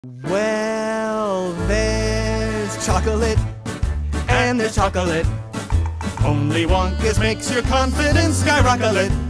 Well, there's chocolate, and there's chocolate. Only Wonka's makes your confidence skyrocket.